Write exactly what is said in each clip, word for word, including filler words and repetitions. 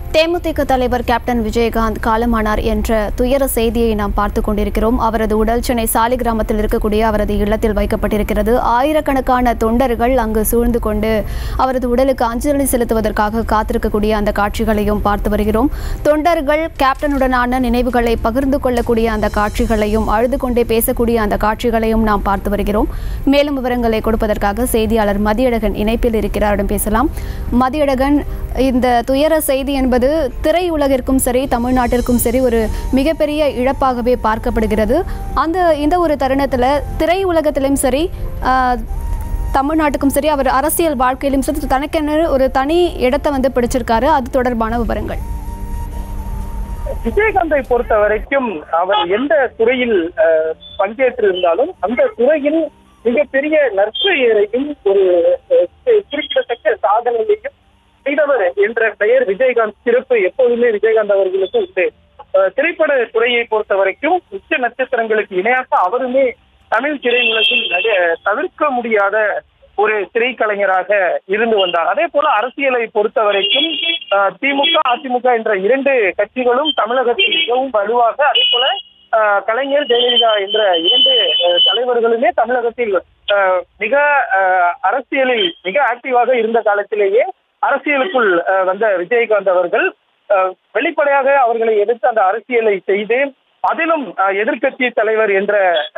தேமுதிக தலைவர் கேப்டன் விஜயகாந்த் காலமானார் என்ற துயர செய்தியை நாம் பார்த்து கொண்டிருக்கிறோம். அவரது உடல் சென்னை சாலிகிராமத்தில் இருக்கக்கூடிய அவரது இல்லத்தில் வைக்கப்பட்டிருக்கிறது. ஆயிரக்கணக்கான தொண்டர்கள் அங்கு சூழ்ந்து கொண்டு அவரது உடலுக்கு அஞ்சலி செலுத்துவதற்காக காத்திருக்கக்கூடிய அந்த காட்சிகளையும் பார்த்து வருகிறோம். தொண்டர்கள் கேப்டனுடனான நினைவுகளை பகிர்ந்து கொள்ளக்கூடிய அந்த காட்சிகளையும் அழுது கொண்டே பேசக்கூடிய அந்த காட்சிகளையும் நாம் பார்த்து வருகிறோம். மேலும் விவரங்களை கொடுப்பதற்காக செய்தியாளர் மதியழகன் இணைப்பில் இருக்கிறாரிடம் பேசலாம். மதியழகன், இந்த துயர செய்தி என்பது திரையுலகிற்கும் சரி தமிழ்நாட்டிற்கும் சரி ஒரு மிகப்பெரிய இழப்பாகவே பார்க்கப்படுகிறது. அந்த இந்த ஒரு தருணத்தில் திரையுலகத்திலும் சரி தமிழ்நாட்டுக்கும் சரி அவர் அரசியல் வாழ்க்கையிலும் சரி தனக்கென ஒரு தனி இடத்தை வந்து பிடிச்சிருக்காரு. அது தொடர்பான விவரங்கள். விஜயகாந்தை பொறுத்த வரைக்கும் அவர் எந்த துறையில் பங்கேற்றிருந்தாலும் அந்த துறையில் மிகப்பெரிய நற்பெயரையும் ஒரு குறிப்பிடத்தக்க சாதனையையும் செய்தவர் என்ற பெயர் விஜயகாந்த் சிறப்பு எப்போதுமே விஜயகாந்த் அவர்களுக்கு உண்டு. திரைப்பட துறையை பொறுத்த வரைக்கும் உச்ச நட்சத்திரங்களுக்கு இணையாக அவருமே தமிழ் திரையுலகில் தவிர்க்க முடியாத ஒரு திரைக்கலைஞராக இருந்து வந்தார். அதே போல அரசியலை பொறுத்த வரைக்கும் திமுக அதிமுக என்ற இரண்டு கட்சிகளும் தமிழகத்தில் மிகவும் வலுவாக, அதே போல கலைஞர் ஜெயலலிதா என்ற இரண்டு தலைவர்களுமே தமிழகத்தில் மிக அரசியலில் மிக ஆக்டிவாக இருந்த காலத்திலேயே அரசியலுக்குள் வந்த விஜயகாந்த் அவர்கள் வெளிப்படையாக அவர்களை எதிர்த்து அந்த அரசியலை செய்து அதிலும் எதிர்கட்சி தலைவர் என்ற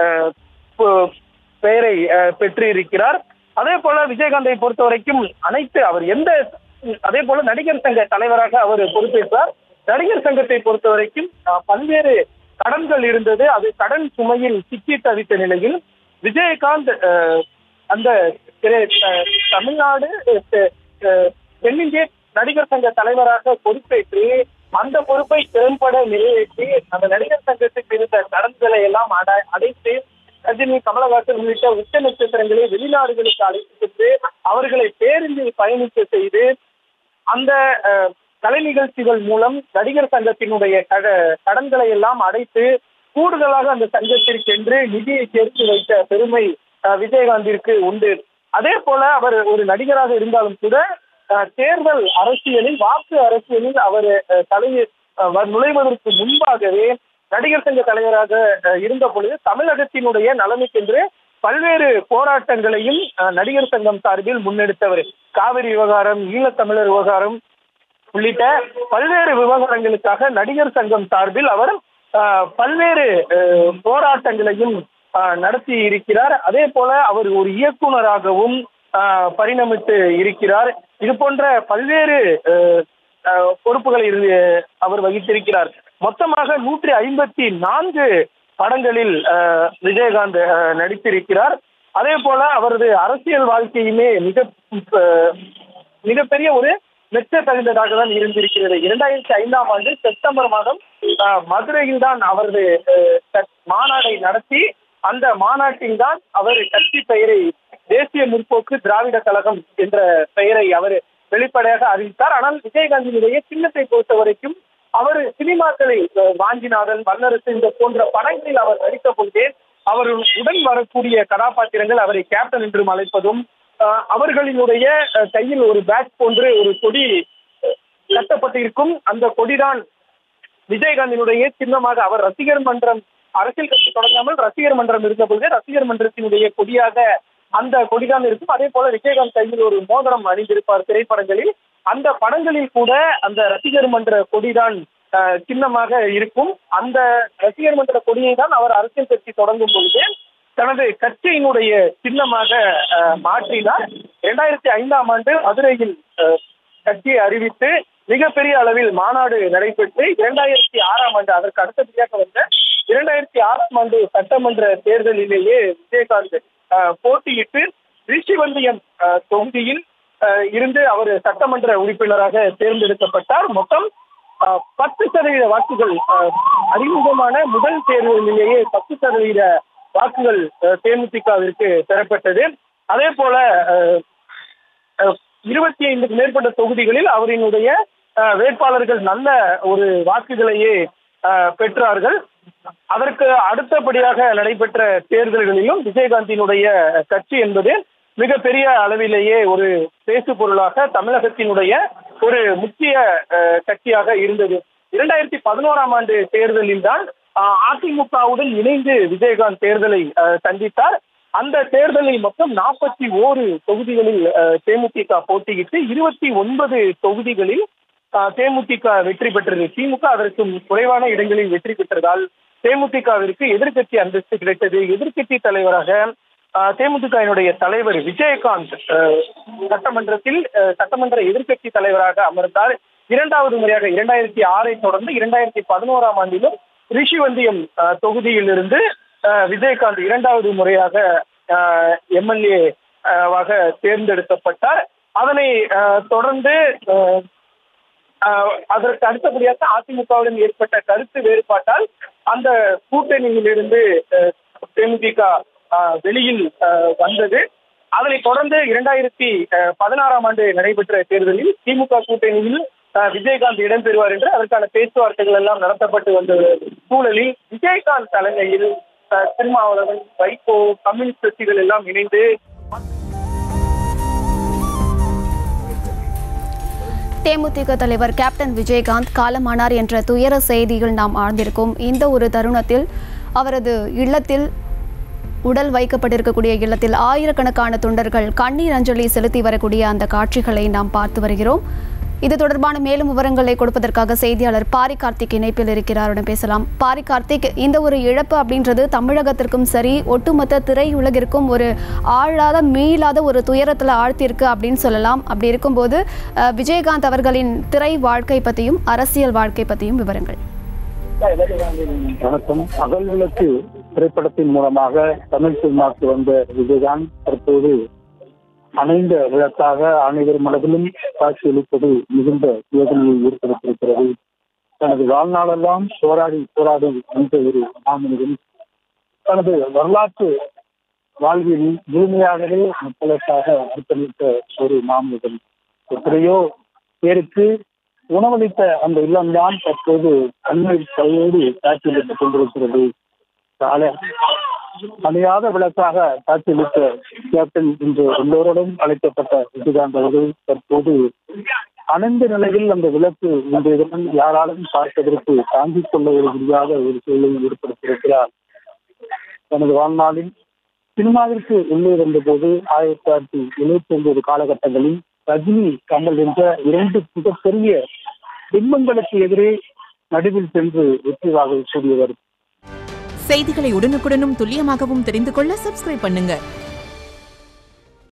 பெயரை பெற்றிருக்கிறார். அதே போல விஜயகாந்தை பொறுத்த வரைக்கும் அனைத்து அவர் எந்த அதே போல நடிகர் சங்க தலைவராக அவர் பொறுப்பேற்றார். நடிகர் சங்கத்தை பொறுத்த வரைக்கும் பல்வேறு கடன்கள் இருந்தது. அது கடன் சுமையில் சிக்கி தவித்த நிலையில் விஜயகாந்த் அந்த தமிழ்நாடு தென்னிந்திய நடிகர் சங்க தலைவராக பொறுப்பேற்று அந்த பொறுப்பை திறம்பட நிறைவேற்றி அந்த நடிகர் சங்கத்துக்கு இருந்த கடன்களை எல்லாம் அடைத்து ரஜினி, கமலஹாசன் உள்ளிட்ட உச்ச நட்சத்திரங்களை வெளிநாடுகளுக்கு அழைத்து சென்று அவர்களை பேருந்தில் பயணிக்க செய்து அந்த கலை நிகழ்ச்சிகள் மூலம் நடிகர் சங்கத்தினுடைய கடன்களை எல்லாம் அடைத்து கூடுதலாக அந்த சங்கத்திற்கென்று நிதியை சேர்த்து வைத்த பெருமை விஜயகாந்திற்கு உண்டு. அதே போல அவர் ஒரு நடிகராக இருந்தாலும் கூட தேர்தல் அரசியலில் வாக்கு அரசியலில் அவர் தலைவர் நுழைவதற்கு முன்பாகவே நடிகர் சங்க தலைவராக இருந்த பொழுது தமிழகத்தினுடைய நலனுக்கென்று பல்வேறு போராட்டங்களையும் நடிகர் சங்கம் சார்பில் முன்னெடுத்தவர். காவிரி விவகாரம், ஈழத்தமிழர் விவகாரம் உள்ளிட்ட பல்வேறு விவகாரங்களுக்காக நடிகர் சங்கம் சார்பில் அவர் பல்வேறு போராட்டங்களையும் நடத்தி இருக்கிறார். அதே போல அவர் ஒரு இயக்குனராகவும் பரிணமித்து இருக்கிறார். இது போன்ற பல்வேறு பொறுப்புகளை அவர் வகித்திருக்கிறார். மொத்தமாக நூற்றி ஐம்பத்தி நான்கு படங்களில் விஜயகாந்த் நடித்திருக்கிறார். அதே போல அவரது அரசியல் வாழ்க்கையுமே மிக மிகப்பெரிய ஒரு மெச்ச தகுந்ததாக தான் இருந்திருக்கிறது. இரண்டாயிரத்தி ஐந்தாம் ஆண்டு செப்டம்பர் மாதம் மதுரையில் தான் அவரது மாநாடை நடத்தி அந்த மாநாட்டில் தான் அவர் கட்சி பெயரை தேசிய முற்போக்கு திராவிட கழகம் என்ற பெயரை அவர் வெளிப்படையாக அறிவித்தார். ஆனால் விஜயகாந்தினுடைய சின்னத்தை பொறுத்த வரைக்கும் அவர் சினிமாக்களை வாஞ்சிநாதன், வல்லரசு இந்த போன்ற படங்களில் அவர் நடித்த பொழுதே அவர் உடன் வரக்கூடிய கதாபாத்திரங்கள் அவரை கேப்டன் என்றும் அழைப்பதும், அவர்களினுடைய கையில் ஒரு பேட்ச் போன்று ஒரு கொடி கட்டப்பட்டிருக்கும். அந்த கொடிதான் விஜயகாந்தினுடைய சின்னமாக. அவர் ரசிகர் மன்றம் அரசியல் கட்சி தொடங்காமல் ரசிகர் மன்றம் இருந்த பொழுது ரசிகர் மன்றத்தினுடைய கொடியாக அந்த கொடிதான் இருக்கும். அதே போல விஜயகாந்த் கையில் ஒரு மோதிரம் அணிந்திருப்பார் திரைப்படங்களில். அந்த படங்களில் கூட அந்த ரசிகர் மன்ற கொடிதான் சின்னமாக இருக்கும். அந்த ரசிகர் மன்ற கொடியை தான் அவர் அரசியல் கட்சி தொடங்கும் பொழுது தனது கட்சியினுடைய சின்னமாக மாற்றினார். இரண்டாயிரத்தி ஐந்தாம் ஆண்டு மதுரையில் கட்சியை அறிவித்து மிகப்பெரிய அளவில் மாநாடு நடைபெற்று இரண்டாயிரத்தி ஆறாம் ஆண்டு அதற்கு அடுத்தபடியாக வந்த இரண்டாயிரத்தி ஆறாம் ஆண்டு சட்டமன்ற தேர்தலிலேயே விஜயகாந்த் போட்டியிட்டு ரிஷிவந்தியம் தொகுதியில் இருந்து அவர் சட்டமன்ற உறுப்பினராக தேர்ந்தெடுக்கப்பட்டார். மொத்தம் பத்து சதவீத வாக்குகள் அறிமுகமான முதல் தேர்தலிலேயே பத்து சதவீத வாக்குகள் தேமுதிகவிற்கு பெறப்பட்டது. அதே போல இருபத்தி ஐந்துக்கு மேற்பட்ட தொகுதிகளில் அவரினுடைய வேட்பாளர்கள் நல்ல ஒரு வாக்குகளையே பெற்றார்கள். அதற்கு அடுத்தபடியாக நடைபெற்ற தேர்தல்களிலும் விஜயகாந்தினுடைய கட்சி என்பது மிகப்பெரிய அளவிலேயே ஒரு பேசு பொருளாக தமிழகத்தினுடைய ஒரு முக்கிய கட்சியாக இருந்தது. இரண்டாயிரத்தி பதினோராம் ஆண்டு தேர்தலில் தான் அதிமுகவுடன் இணைந்து விஜயகாந்த் தேர்தலை சந்தித்தார். அந்த தேர்தலில் மொத்தம் நாற்பத்தி ஓரு தொகுதிகளில் தேமுதிக போட்டியிட்டு இருபத்தி ஒன்பது தொகுதிகளில் தேமுதிக வெற்றி பெற்றது. திமுக அதற்கு குறைவான இடங்களில் வெற்றி பெற்றதால் தேமுதிகவிற்கு எதிர்கட்சி அந்தஸ்து கிடைத்தது. எதிர்கட்சி தலைவராக தேமுதிகவினுடைய தலைவர் விஜயகாந்த் சட்டமன்றத்தில் சட்டமன்ற எதிர்கட்சி தலைவராக அமர்ந்தார். இரண்டாவது முறையாக இரண்டாயிரத்தி ஆறை தொடர்ந்து இரண்டாயிரத்தி பதினோராம் ஆண்டிலும் ரிஷிவந்தியம் தொகுதியிலிருந்து விஜயகாந்த் இரண்டாவது முறையாக எம்எல்ஏ வாக தேர்ந்தெடுக்கப்பட்டார். அதனை தொடர்ந்து அதற்கு அடுத்தபடியாக அதிமுகவுடன் ஏற்பட்ட கருத்து வேறுபாட்டால் அந்த கூட்டணியிலிருந்து தேமுதிக வெளியில் வந்தது. அதனை தொடர்ந்து இரண்டாயிரத்தி பதினாறாம் ஆண்டு நடைபெற்ற தேர்தலில் திமுக கூட்டணியில் விஜயகாந்த் இடம்பெறுவார் என்று அதற்கான பேச்சுவார்த்தைகள் எல்லாம் நடத்தப்பட்டு வந்த சூழலில் விஜயகாந்த் தலைமையில் திருமாவளவன், வைகோ, கம்யூனிஸ்ட் கட்சிகள் எல்லாம் இணைந்து தேமுதிக தலைவர் கேப்டன் விஜயகாந்த் காலமானார் என்ற துயர செய்திகள் நாம் ஆழ்ந்திருக்கும் இந்த ஒரு தருணத்தில் அவரது இல்லத்தில் உடல் வைக்கப்பட்டிருக்கக்கூடிய இல்லத்தில் ஆயிரக்கணக்கான தொண்டர்கள் கண்ணீர் அஞ்சலி செலுத்தி வரக்கூடிய அந்த காட்சிகளை நாம் பார்த்து வருகிறோம். இது தொடர்பான மேலும் விவரங்களை கொடுப்பதற்காக செய்தியாளர் பாரி கார்த்திக் இணைப்பில் இருக்கிறாருடன் பேசலாம். பாரி கார்த்திக், இந்த ஒரு இழப்பு அப்படின்றது தமிழகத்திற்கும் சரி ஒட்டுமொத்த திரையுலகிற்கும் ஒரு ஆழாத மீளாத ஒரு துயரத்தில் ஆழ்த்தியிருக்கு அப்படின்னு சொல்லலாம். அப்படி இருக்கும்போது விஜயகாந்த் அவர்களின் திரை வாழ்க்கை பற்றியும் அரசியல் வாழ்க்கை பற்றியும் விவரங்கள். வணக்கம். அகல் விளக்கு திரைப்படத்தின் மூலமாக தமிழ் சினிமாவுக்கு வந்த விஜயகாந்த் தற்போது அணைந்த விளக்காக அனைவர் மனதிலும் காட்சியளிப்பது மிகுந்த வேதனையை ஏற்படுத்தியிருக்கிறது. தனது வாழ்நாளெல்லாம் போராடி போராடும் என்ற ஒரு மாமனிதன் தனது வரலாற்று வாழ்வில் முழுமையாகவே மக்களுக்காக அர்ப்பணித்த ஒரு மாமனிதன். எத்தனையோ பேருக்கு உணவளித்த அந்த இல்லம்தான் தற்போது கண்ணீர் கையோடு காட்சியளித்துக் கொண்டிருக்கிறது. அணையாத விளக்காக காட்சியளித்த கேப்டன் என்று எல்லோருடன் அழைக்கப்பட்ட விஜயகாந்த் அவர்கள் தற்போது அணைந்த நிலையில் அந்த விளக்கு இன்றைய தினம் யாராலும் பார்ப்பதற்கு தாங்கிக் கொள்ள முடியாத ஒரு சூழலை ஏற்படுத்தியிருக்கிறார். தனது வாழ்நாளில் சினிமாவிற்கு உள்ளே வந்தபோது ஆயிரத்தி தொள்ளாயிரத்தி எழுபத்தி ஒன்பது காலகட்டங்களில் ரஜினி, கமல் என்ற இரண்டு மிகப்பெரிய பிம்பங்களுக்கு எதிரே நடுவில் சென்று வெற்றி வாகை கூடியவர். செய்திகளை உடனுக்குடனும் துல்லியமாகவும் தெரிந்து கொள்ள சப்ஸ்கிரைப் பண்ணுங்க.